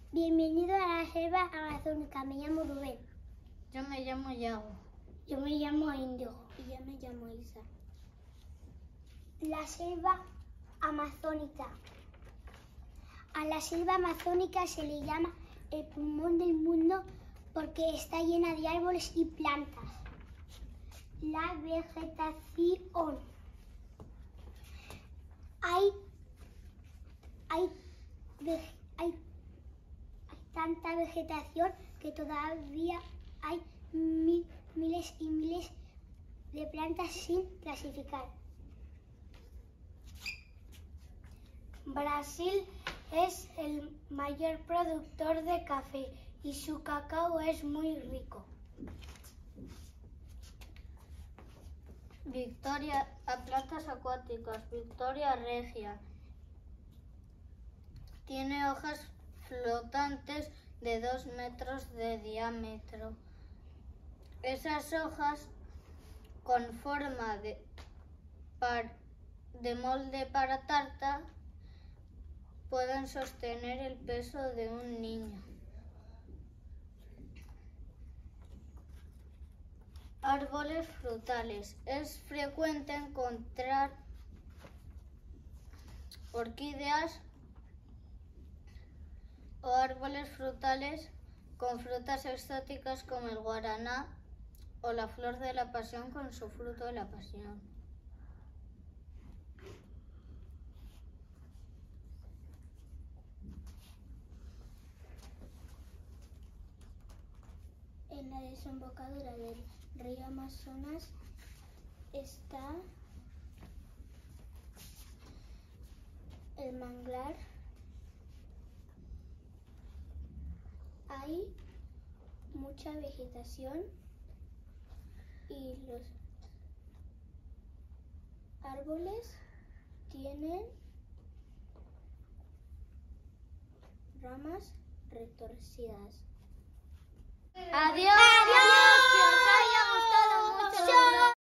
Bienvenido a la selva amazónica. Me llamo Rubén. Yo me llamo Yago. Yo me llamo Índigo. Y yo me llamo Isa. La selva amazónica. A la selva amazónica se le llama el pulmón del mundo porque está llena de árboles y plantas. La vegetación. Hay tanta vegetación que todavía hay miles y miles de plantas sin clasificar. Brasil es el mayor productor de café y su cacao es muy rico. Victoria, a plantas acuáticas, Victoria regia. Tiene hojas flotantes de 2 metros de diámetro. Esas hojas con forma de molde para tarta pueden sostener el peso de un niño. Árboles frutales. Es frecuente encontrar orquídeas o árboles frutales con frutas exóticas como el guaraná o la flor de la pasión con su fruto de la pasión. En la desembocadura del río Amazonas está el manglar. Hay mucha vegetación y los árboles tienen ramas retorcidas. ¡Adiós!